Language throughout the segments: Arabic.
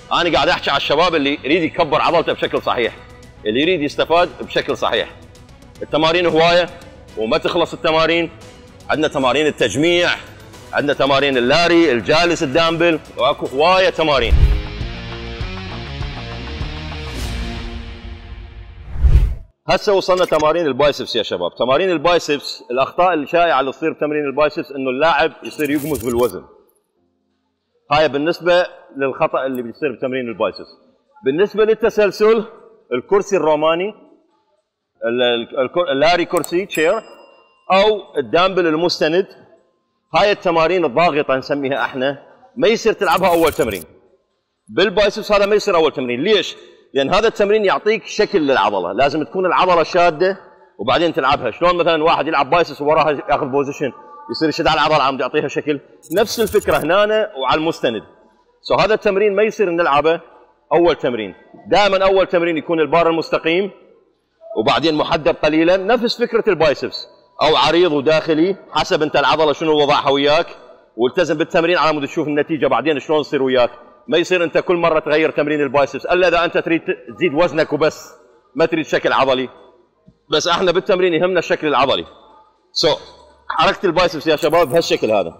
انا قاعد احكي على الشباب اللي يريد يكبر عضلته بشكل صحيح، اللي يريد يستفاد بشكل صحيح. التمارين هوايه وما تخلص التمارين. عندنا تمارين التجميع، عندنا تمارين اللاري، الجالس، الدامبل، واكو هوايه تمارين. هسه وصلنا تمارين البايسبس يا شباب. تمارين البايسبس، الاخطاء الشائعه اللي تصير بتمرين البايسبس انه اللاعب يصير يقمص بالوزن. هاي بالنسبه للخطا اللي بيصير بتمرين البايسبس. بالنسبه للتسلسل، الكرسي الروماني، اللاري كرسي تشير، او الدامبل المستند، هاي التمارين الضاغطه نسميها احنا، ما يصير تلعبها اول تمرين. بالبايسبس هذا ما يصير اول تمرين، ليش؟ لان هذا التمرين يعطيك شكل للعضله، لازم تكون العضله شاده وبعدين تلعبها. شلون مثلا واحد يلعب بايسبس ووراها ياخذ بوزيشن يصير يشد على العضله عم يعطيها شكل، نفس الفكره هنا وعلى المستند. هذا التمرين ما يصير نلعبه اول تمرين، دائما اول تمرين يكون البار المستقيم وبعدين محدب قليلا، نفس فكره البايسبس، او عريض وداخلي حسب انت العضله شنو وضعها وياك، والتزم بالتمرين على مود تشوف النتيجه بعدين شلون تصير وياك. ما يصير انت كل مره تغير تمرين البايسبس الا اذا انت تريد تزيد وزنك وبس، ما تريد شكل عضلي. بس احنا بالتمرين يهمنا الشكل العضلي. حركه البايسبس يا شباب بهالشكل هذا.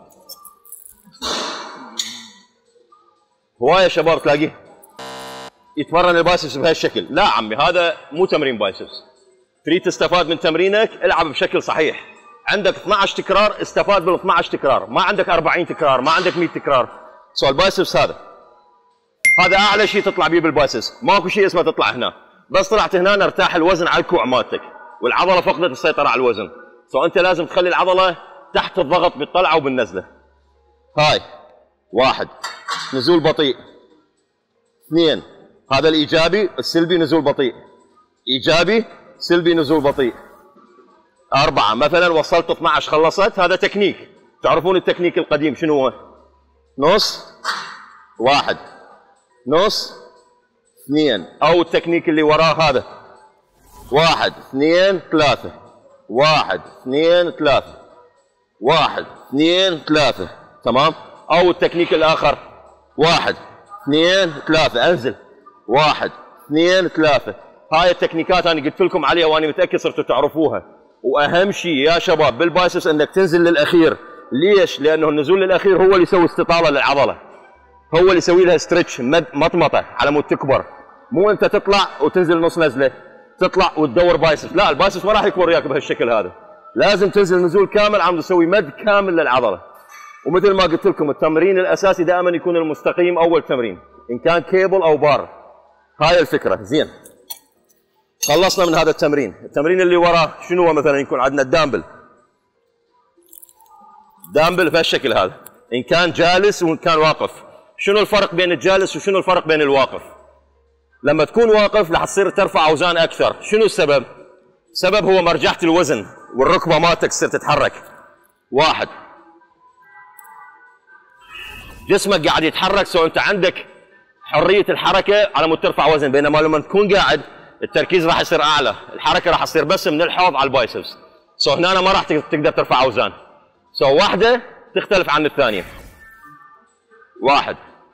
هوايه شباب تلاقيه يتمرن البايسبس بهالشكل. لا عمي، هذا مو تمرين بايسبس. تريد تستفاد من تمرينك العب بشكل صحيح. عندك 12 تكرار، استفاد بال 12 تكرار، ما عندك 40 تكرار، ما عندك 100 تكرار. البايسبس هذا اعلى شيء تطلع بيه بالبايسبس، ماكو شيء اسمه تطلع هنا. بس طلعت هنا ارتاح الوزن على الكوع مالتك والعضله فقدت السيطره على الوزن. انت لازم تخلي العضله تحت الضغط بالطلعه وبالنزله. هاي 1 نزول بطيء، 2 هذا الايجابي، السلبي نزول بطيء، ايجابي سلبي نزول بطيء. 4 مثلا وصلت 12 خلصت، هذا تكنيك. تعرفون التكنيك القديم شنو هو؟ نص 1 نص 2، او التكنيك اللي وراه هذا 1 2 3 1 2 3 1 2 3 تمام. او التكنيك الاخر 1 2 3 انزل 1 2 3. هاي التكنيكات انا قلت لكم عليها وانا متاكد صرتوا تعرفوها. واهم شيء يا شباب بالبايسبس انك تنزل للاخير. ليش؟ لانه النزول للاخير هو اللي يسوي استطاله للعضله، هو اللي يسوي لها ستريتش، مطمطه على مود تكبر. مو انت تطلع وتنزل نص نزله، تطلع وتدور بايسبس. لا، البايسبس ما راح يكبر وياك بهالشكل هذا، لازم تنزل نزول كامل عم تسوي مد كامل للعضله. ومثل ما قلت لكم التمرين الاساسي دائما يكون المستقيم اول تمرين، ان كان كيبل او بار. هاي الفكره. زين، خلصنا من هذا التمرين. التمرين اللي وراه شنو هو؟ مثلا يكون عندنا الدامبل. دامبل بهالشكل هذا، ان كان جالس وان كان واقف. شنو الفرق بين الجالس وشنو الفرق بين الواقف؟ لما تكون واقف راح تصير ترفع اوزان اكثر. شنو السبب؟ السبب هو مرجحة الوزن والركبه مالتك تصير تتحرك. 1 جسمك قاعد يتحرك، انت عندك حريه الحركه على مود ترفع وزن. بينما لما تكون قاعد التركيز راح يصير اعلى، الحركه راح تصير بس من الحوض على البايسبس. هنا ما راح تقدر ترفع اوزان. واحده تختلف عن الثانيه. 1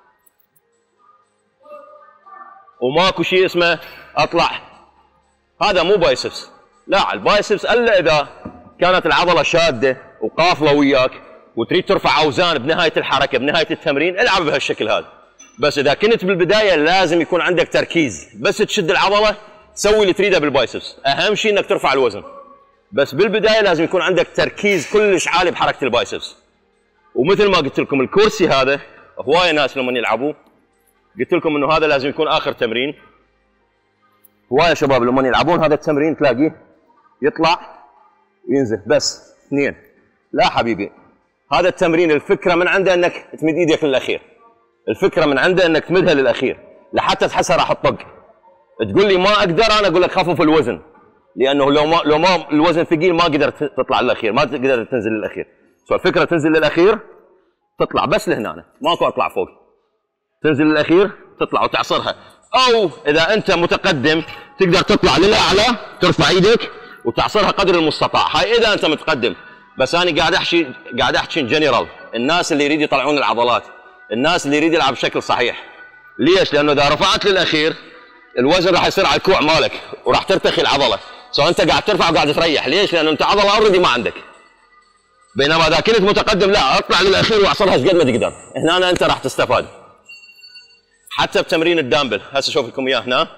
وماكو شيء اسمه اطلع، هذا مو بايسبس. لا، البايسبس الا اذا كانت العضله شاده وقافله وياك وتريد ترفع اوزان بنهايه الحركه بنهايه التمرين، العب بهالشكل هذا. بس اذا كنت بالبدايه لازم يكون عندك تركيز، بس تشد العضله تسوي اللي تريده بالبايسبس. اهم شيء انك ترفع الوزن، بس بالبدايه لازم يكون عندك تركيز كلش عالي بحركه البايسبس. ومثل ما قلت لكم الكرسي هذا هوايه ناس لما يلعبوه، قلت لكم انه هذا لازم يكون اخر تمرين. هوايه شباب لما يلعبون هذا التمرين تلاقيه يطلع وينزل بس 2. لا حبيبي، هذا التمرين الفكره من عنده انك تمد ايدك للاخير، الفكره من عنده انك تمدها للاخير لحتى تحسها راح تطق. تقول لي ما اقدر، انا اقول لك خفف الوزن، لانه لو ما الوزن ثقيل ما قدرت تطلع للاخير، ما تقدر تنزل للاخير. الفكره تنزل للاخير تطلع بس لهنا، ماكو اطلع فوق. تنزل للاخير تطلع وتعصرها. او اذا انت متقدم تقدر تطلع للاعلى ترفع ايدك وتعصرها قدر المستطاع. هاي اذا انت متقدم. بس انا قاعد احكي ان جنرال، الناس اللي يريد يطلعون العضلات، الناس اللي يريد يلعب بشكل صحيح. ليش؟ لانه اذا رفعت للاخير الوزن راح يصير على الكوع مالك وراح ترتخي العضله، سواء انت قاعد ترفع وقاعد تريح. ليش؟ لانه انت عضله اوريدي ما عندك. بينما اذا كنت متقدم لا، اطلع للاخير واعصرها قد ما تقدر، هنا انت راح تستفاد. حتى بتمرين الدامبل، هسه اشوف لكم اياه هنا.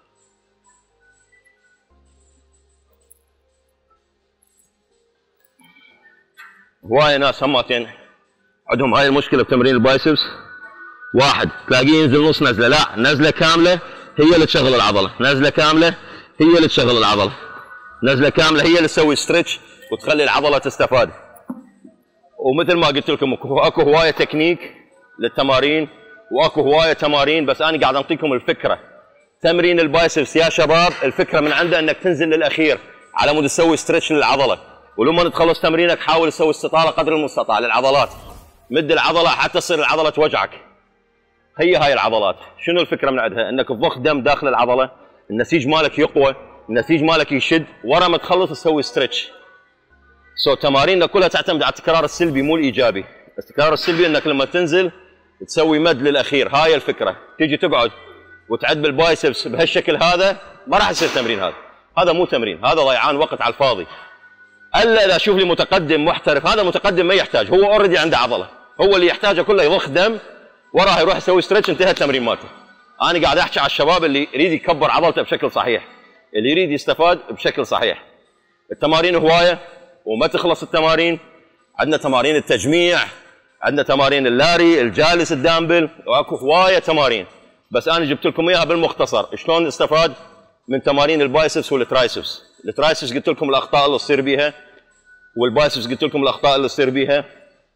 هوايه ناس هماتين عندهم هاي المشكله بتمرين البايسبس. واحد تلاقيه ينزل نص نزله، لا، نزله كامله هي اللي تشغل العضله، نزله كامله هي اللي تشغل العضله، نزله كامله هي اللي تسوي ستريتش وتخلي العضله تستفاد. ومثل ما قلت لكم اكو هوايه تكنيك للتمارين واكو هوايه تمارين، بس انا قاعد اعطيكم الفكره. تمرين البايسبس يا شباب الفكره من عنده انك تنزل للاخير على مود تسوي ستريتش للعضله، ولما تخلص تمرينك حاول تسوي استطاله قدر المستطاع للعضلات. مد العضله حتى تصير العضله توجعك. هاي العضلات، شنو الفكره من عندها؟ انك تضخ دم داخل العضله، النسيج مالك يقوى، النسيج مالك يشد، ورا ما تخلص تسوي ستريتش. تماريننا كلها تعتمد على التكرار السلبي مو الايجابي. التكرار السلبي انك لما تنزل تسوي مد للاخير، هاي الفكره. تيجي تقعد وتعد بالبايسبس بهالشكل هذا ما راح يصير تمرين. هذا مو تمرين، هذا ضيعان وقت على الفاضي. الا اذا اشوف لي متقدم محترف، هذا متقدم ما يحتاج، هو اوريدي عنده عضله، هو اللي يحتاجه كله يضخ دم، وراها يروح يسوي ستريتش، انتهى التمرين مالته. انا قاعد احكي على الشباب اللي يريد يكبر عضلته بشكل صحيح، اللي يريد يستفاد بشكل صحيح. التمارين هوايه وما تخلص التمارين. عندنا تمارين التجميع، عندنا تمارين اللاري، الجالس، الدامبل، واكو هوايه تمارين، بس انا جبت لكم اياها بالمختصر شلون نستفاد من تمارين البايسبس والترايسبس. الترايسبس قلت لكم الاخطاء اللي تصير بيها، والبايسبس قلت لكم الاخطاء اللي تصير بيها.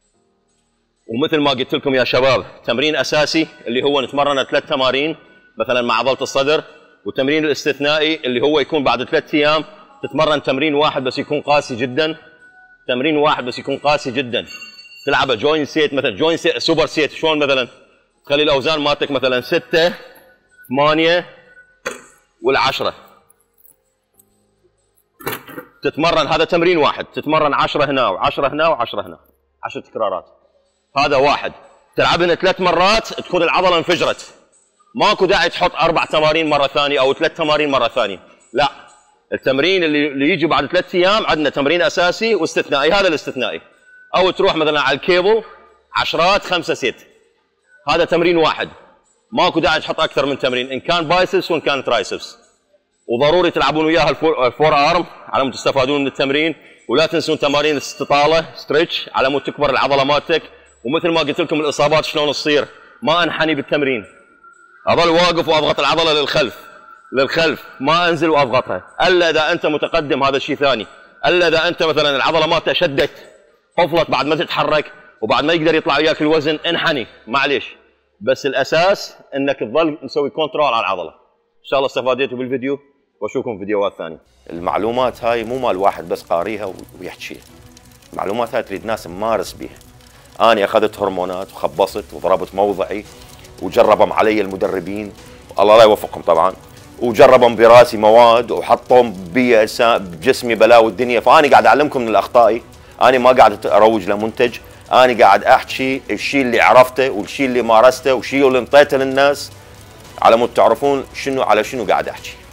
ومثل ما قلت لكم يا شباب تمرين اساسي اللي هو نتمرن 3 تمارين مثلا مع عضله الصدر، والتمرين الاستثنائي اللي هو يكون بعد 3 ايام تتمرن تمرين واحد بس يكون قاسي جدا، تمرين واحد بس يكون قاسي جدا. تلعبه جوين سيت، مثلا جوين سيت سوبر سيت. شلون؟ مثلا تخلي الاوزان مالتك مثلا 6 8 وال10، تتمرن هذا تمرين واحد، تتمرن 10 هنا و10 هنا و10 هنا، 10 تكرارات. هذا واحد تلعبهن 3 مرات تكون العضله انفجرت. ماكو داعي تحط 4 تمارين مره ثانيه او 3 تمارين مره ثانيه، لا. التمرين اللي يجي بعد 3 ايام عندنا تمرين اساسي واستثنائي، هذا الاستثنائي. او تروح مثلا على الكيبل 10 5 ست، هذا تمرين واحد. ماكو داعي تحط اكثر من تمرين، ان كان بايسبس وان كان ترايسبس. وضروري تلعبون وياها الفور ارم على مود تستفادون من التمرين. ولا تنسون تمارين الاستطاله ستريتش على مود تكبر العضله مالتك. ومثل ما قلت لكم الاصابات شلون تصير، ما انحني بالتمرين، اظل واقف واضغط العضله للخلف، ما انزل واضغطها. الا اذا انت متقدم، هذا شيء ثاني. الا اذا انت مثلا العضله مالته شدت قفلت بعد ما تتحرك وبعد ما يقدر يطلع وياك الوزن، انحني معليش. بس الاساس انك تظل مسوي كنترول على العضله. ان شاء الله استفاديتوا بالفيديو واشوفكم في فيديوهات ثانيه. المعلومات هاي مو مال واحد بس قاريها ويحكيها، المعلومات هاي تريد ناس ممارس بيها. أنا أخذت هرمونات وخبصت وضربت موضعي وجربهم علي المدربين، الله لا يوفقهم طبعا، وجربهم براسي مواد وحطهم بجسمي بلاوي الدنيا. فأنا قاعد أعلمكم من الأخطاء، أنا ما قاعد أروج لمنتج، أنا قاعد أحكي الشيء اللي عرفته والشيء اللي مارسته والشيء اللي انطيته للناس على مود تعرفون على شنو قاعد أحكي.